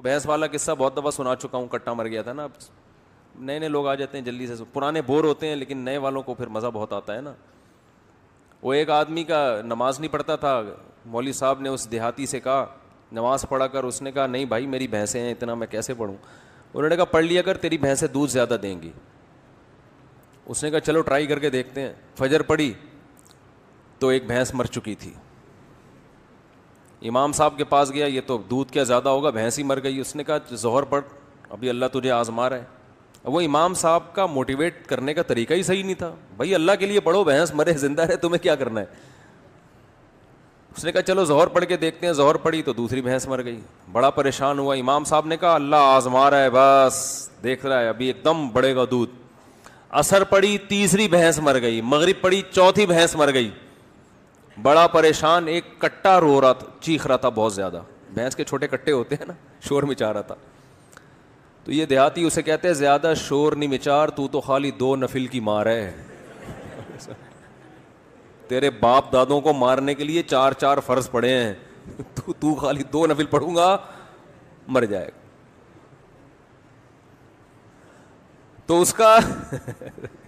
بھینس والا قصہ بہت دفعہ سنا چکا ہوں, کٹا مر گیا تھا نا. نئے نئے لوگ آ جاتے ہیں جلدی سے, پرانے بور ہوتے ہیں, لیکن نئے والوں کو پھر مزہ بہت آتا ہے نا. وہ ایک آدمی کا نماز نہیں پڑھتا تھا, مولوی صاحب نے اس دیہاتی سے کہا نماز پڑھا کر. اس نے کہا نہیں بھائی میری بھینسیں ہیں, اتنا میں کیسے پڑھوں. انہوں نے کہا پڑھ لیا کر, تیری بھینسیں دودھ زیادہ دیں گی. اس نے کہا چلو ٹرائی کر کے دیکھتے ہیں. فجر پڑھی تو ایک بھینس مر چکی تھی. امام صاحب کے پاس گیا, یہ تو دودھ کیا زیادہ ہوگا, بھینس ہی مر گئی. اس نے کہا ظہر پڑھ, ابھی اللہ تجھے آزما رہا ہے. وہ امام صاحب کا موٹیویٹ کرنے کا طریقہ ہی صحیح نہیں تھا. بھائی اللہ کے لیے پڑھو, بھینس مرے زندہ رہے تمہیں کیا کرنا ہے. اس نے کہا چلو ظہر پڑھ کے دیکھتے ہیں. ظہر پڑھی تو دوسری بھینس مر گئی. بڑا پریشان ہوا. امام صاحب نے کہا اللہ آزما رہا ہے, بس دیکھ رہا ہے, ابھی ایک دم بڑھے گا دودھ. عصر پڑی, تیسری بھینس مر گئی. مغرب پڑی, چوتھی بھینس مر گئی. بڑا پریشان, ایک کٹا رو رہا تھا, چیخ رہا تھا بہت زیادہ. بھینس کے چھوٹے کٹے ہوتے ہیں نا, شور مچا رہا تھا. تو یہ دیہاتی اسے کہتے ہیں زیادہ شور نہیں مچار, تو خالی 2 نفل کی مار ہے. تیرے باپ دادوں کو مارنے کے لیے 4 فرض پڑے ہیں, تو خالی 2 نفل پڑھوں گا مر جائے گا. تو اس کا